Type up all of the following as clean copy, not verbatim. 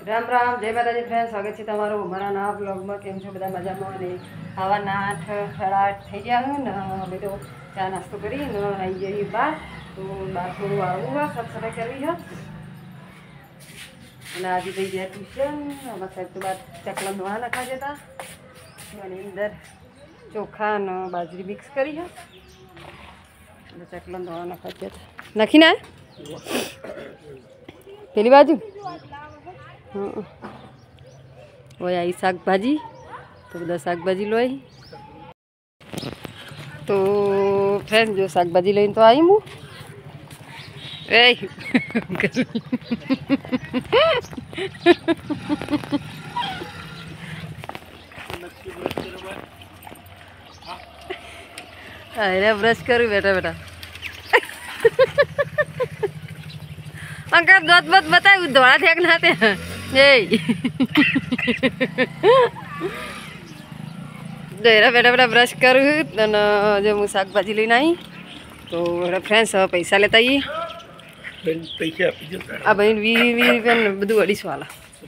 राम राम जय माताजी फ्रेंड्स, स्वागत है तमारू अमरा नवा ब्लॉग में। केम छो बधा मजामां? ने आवाना 8 साढ़ा 8 थई गया है ने अमे तो चा नास्तो करी ने आई जई बार। तो बार थोड़ું આવું है, सब सफाई करवी है અને આજે થઈ ગયા ટ્યુશન। અમારા સાહેબ તો બાદ ચકલા ધોવા નાખા જતા અને અંદર ચોખા અને બાજરી મિક્સ કરી है એટલે ચકલા ધોવા નાખા જતા નાખીને પેલી બાજુ। हाँ वो आई शाक भाजी, तो बदा शाक भाजी लो आई। तो फ्रेंड जो शाक भाजी लई तो आई हूँ अरे ब्रश करूँ बेटा बेटा अंकल दोत बत बताए दौड़ा थे नहाते हैं बेटा बेटा ब्रश करूँ जो हूँ शाक भाजी लेना आई। तो फ्रेंड्स पैसा लेता ही आ बहन 20 रुपया बधु 250 वाला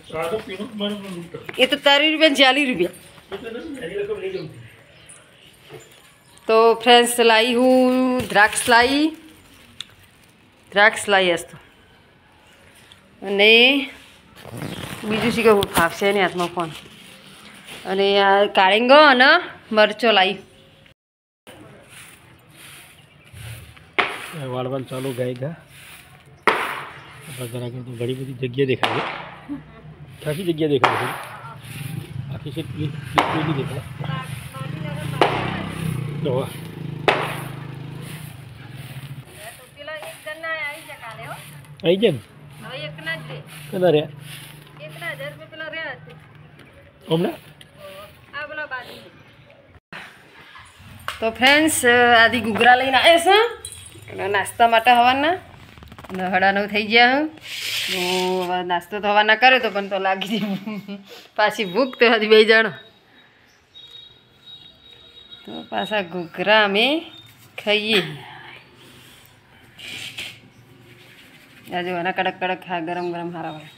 ये तो 30 रुपया 40 रुपया। तो फ्रेंड्स लाई हूँ द्राक्ष लाई असतो અને બીજું શી કહું ફાફશે ને હાથમાં ફોન અને આ કાળીંગો અને મરચો લાવી વાળવાલ ચાલુ ગાયગા જરા તો ઘણી બધી જગ્યા દેખાય ખાસી જગ્યા દેખાય છે આખી છે પેલી દેખાય તો आई जन कदा रे तो फ्रेंड्स आदि घूघरा लईने आए छे नास्ता माटे हवाना हड़ा 9 थई गया हूँ। तो नास्तो तो हवाना करे तो पण तो लागी पाછી भूख तो हजी बे जाणो। तो पाछा घूघरा में खाइए आज ना कड़क कड़क खा गरम गरम हारा भाई।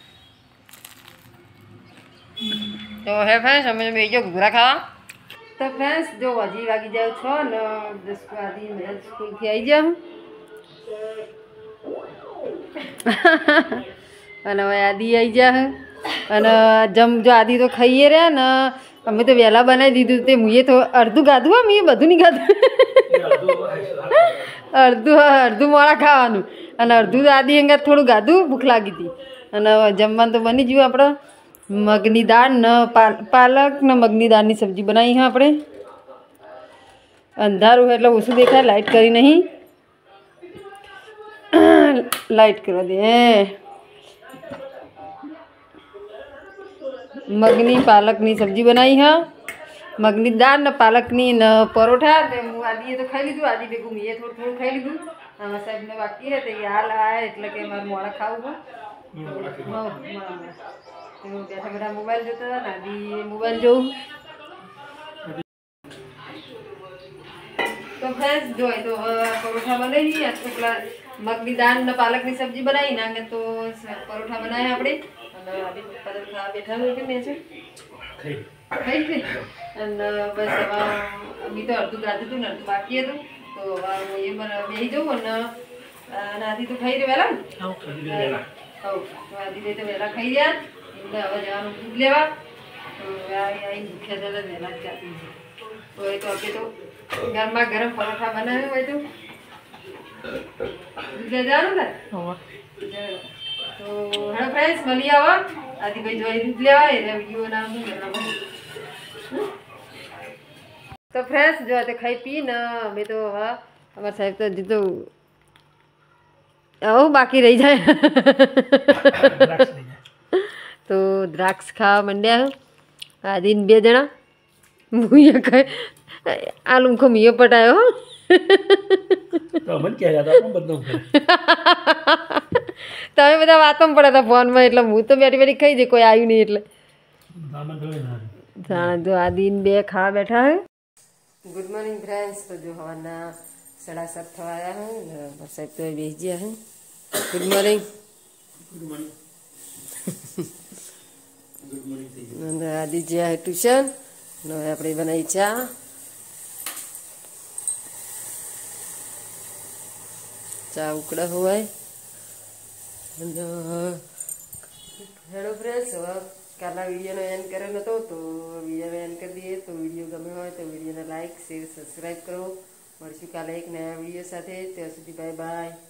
तो है फ्रेंड्स हमें बीजो घूघरा खावा। तो फ्रेंड्स जो हजी वागी जाओ छो न 10 आदि मैं स्कूल थी आई जाऊँ અને હવે આદિ આવી જા અને જમ જો આદિ તો ખાઈએ રહ્યા ને અમે તો વહેલા બનાવી દીધું તે મુએ તો અડધું ગાધું અમે બધું નહીં ગાધું અડધું મોડા ખાવાનું અને અડધું આદિ અંગા થોડું ગાધું ભૂખ લાગી હતી અને જમવાનું તો બની ગયું આપણે મગની દાળ ને પાલક ને મગની દાળની સબ્જી બનાવી હા આપણે। અંધારું એટલે ઓછું દેખાય લાઇટ કરી નહીં लाइट करा दे मगनी पालक नी सब्जी बनाई है मगनी दाल ने पालक नी न परोठा आदि तो खाई लीधु आदि भेगू मैं थोड़ा थोड़ा खाई लीधु आमा साहेब ने बाकी है तो यार आए એટલે કે માર મોડા ખાવું તો બેઠા બેઠા મોબાઈલ જોતા હતા ને આદि મોબાઈલ જોઉં। तो फ्रेंड्स जो है तो परोठा बनाई है मगनी दाल ने पालक की सब्जी बनाई ना तो परोठा बनाए આપણે અને અભી પપ્પા તો ખા બેઠા હોય કે મેં છે ખાઈ લે અને બસ હવે અભી તો અડધું ગાધું હતું ને અડધું બાકી હતું તો હવે એ મને બેહી જવું અને આદિ તો ખાઈ રે વેલા હા તો આદિ તો વેલા ખાઈ રહ્યા એટલે હવે જવાનું દૂધ લેવા તો આઈ ભૂખ્યા જરા વેલા જ જાતી તો એ તો અભી તો ગરમા ગરમ પરોઠા બનાવ્યો હોય તો ले जानो ना तो हेलो फ्रेंड्स मली आवा आदि भाई जो दूध लेवा है वीडियो नाम तो फ्रेंड्स जो आते खाई पी ना मैं तो हमारे साहब तो जितो आओ बाकी रह जाए तो द्राक्ष खा मंड्या आदि 2 जना मुझे आलू को मियो पटायो तो मन क्या जाता है बदनाम તમે બધા વાતમાં પડ્યા હતા ફોનમાં એટલે હું તો બેઠી બેઠી ખાઈ દે કોઈ આવ્યું નહીં એટલે જો આદિન 2 ખાવા બેઠા હે। ગુડ મોર્નિંગ ફ્રેન્ડ્સ તો જો હવાના 7:30 થવા આવ્યા હે સાહેબ તો બેસી ગયા હે। ગુડ મોર્નિંગ આદિ જ્યાં ટ્યુશન હવે આપણે બનાવી ચા ચા ઉકળા હોય અને હેડો ફ્રેન્ડ્સ હવે કાલના વિડીયોનો એન્ડ કર્યો નહોતો તો વિડીયોનો એન્ડ કરી દઈએ તો વિડીયો ગમે હોય તો વિડીયોને લાઇક શેર સબસ્ક્રાઈબ કરો મળશું કાલે એક નયા વિડીયો સાથે ત્યાં સુધી બાય બાય